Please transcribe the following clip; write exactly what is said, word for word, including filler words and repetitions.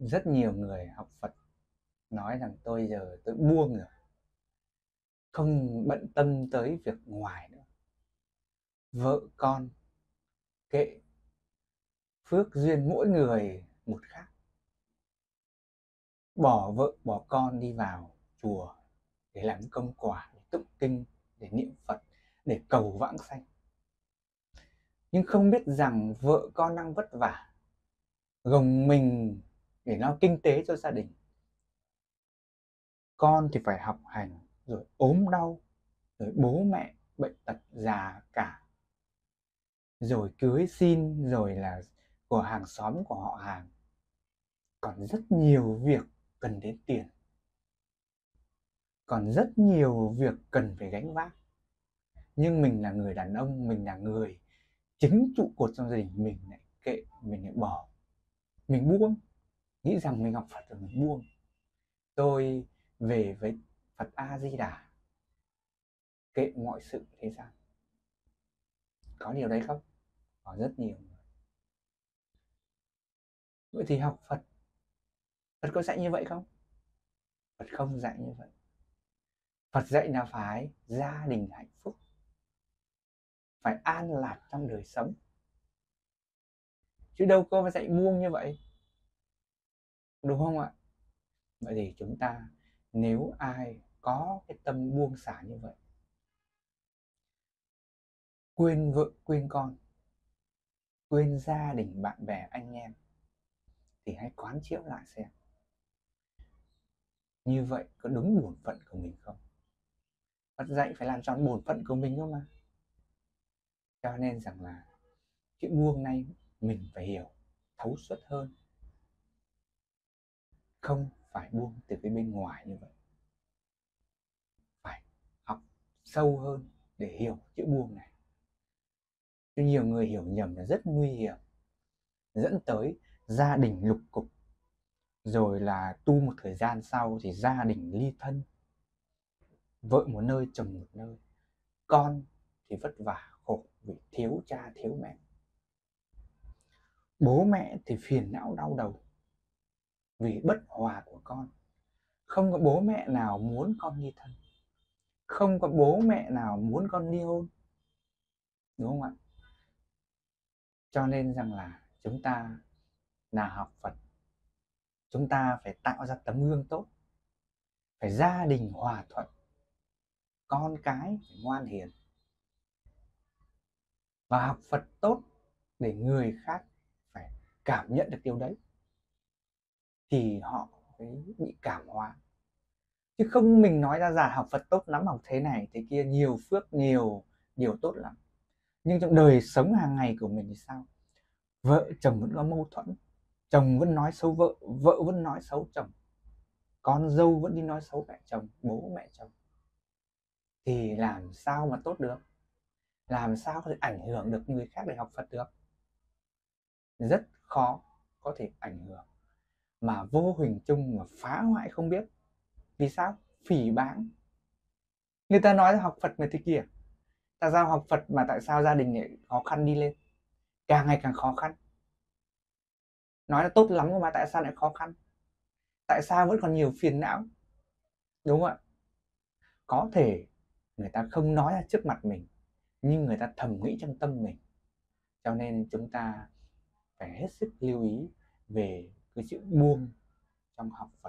Rất nhiều người học Phật nói rằng tôi giờ tôi buông rồi, không bận tâm tới việc ngoài nữa. Vợ con kệ, phước duyên mỗi người một khác. Bỏ vợ bỏ con đi vào chùa để làm công quả, để tụng kinh, để niệm Phật, để cầu vãng sanh. Nhưng không biết rằng vợ con đang vất vả, gồng mình để lo kinh tế cho gia đình. Con thì phải học hành, rồi ốm đau, rồi bố mẹ bệnh tật già cả, rồi cưới xin, rồi là của hàng xóm, của họ hàng. Còn rất nhiều việc cần đến tiền, còn rất nhiều việc cần phải gánh vác. Nhưng mình là người đàn ông, mình là người chính trụ cột trong gia đình, mình lại kệ, mình lại bỏ, mình buông, nghĩ rằng mình học Phật rồi mình buông. Tôi về với Phật A Di Đà, kệ mọi sự thế gian. Có điều đấy không? Có rất nhiều. Vậy thì học Phật, Phật có dạy như vậy không? Phật không dạy như vậy. Phật dạy là phải gia đình hạnh phúc, phải an lạc trong đời sống, chứ đâu có dạy buông như vậy, đúng không ạ? Vậy thì chúng ta, nếu ai có cái tâm buông xả như vậy, quên vợ quên con, quên gia đình bạn bè anh em, thì hãy quán chiếu lại xem như vậy có đúng bổn phận của mình không. Phật dạy phải làm tròn bổn phận của mình cơ mà. Cho nên rằng là chữ buông này mình phải hiểu thấu suốt hơn, không phải buông từ cái bên ngoài như vậy, phải học sâu hơn để hiểu chữ buông này. Chứ nhiều người hiểu nhầm là rất nguy hiểm, dẫn tới gia đình lục cục, rồi là tu một thời gian sau thì gia đình ly thân, vợ một nơi chồng một nơi, con thì vất vả khổ vì thiếu cha thiếu mẹ, bố mẹ thì phiền não đau đầu vì bất hòa của con. Không có bố mẹ nào muốn con ly thân, không có bố mẹ nào muốn con ly hôn, đúng không ạ? Cho nên rằng là chúng ta là học Phật, chúng ta phải tạo ra tấm gương tốt, phải gia đình hòa thuận, con cái phải ngoan hiền, và học Phật tốt để người khác phải cảm nhận được điều đấy thì họ mới bị cảm hóa. Chứ không mình nói ra giả học Phật tốt lắm, học thế này thế kia, nhiều phước, nhiều điều tốt lắm, nhưng trong đời sống hàng ngày của mình thì sao? Vợ chồng vẫn có mâu thuẫn, chồng vẫn nói xấu vợ, vợ vẫn nói xấu chồng, con dâu vẫn đi nói xấu mẹ chồng, bố mẹ chồng, thì làm sao mà tốt được? Làm sao có thể ảnh hưởng được người khác để học Phật được? Rất khó có thể ảnh hưởng, mà vô hình chung mà phá hoại không biết. Vì sao? Phỉ báng. Người ta nói là học Phật mà thế kia, tại sao học Phật mà tại sao gia đình lại khó khăn đi lên, càng ngày càng khó khăn. Nói là tốt lắm mà tại sao lại khó khăn, tại sao vẫn còn nhiều phiền não, đúng không ạ? Có thể người ta không nói ra trước mặt mình, nhưng người ta thầm nghĩ trong tâm mình. Cho nên chúng ta phải hết sức lưu ý về cái chữ buông trong học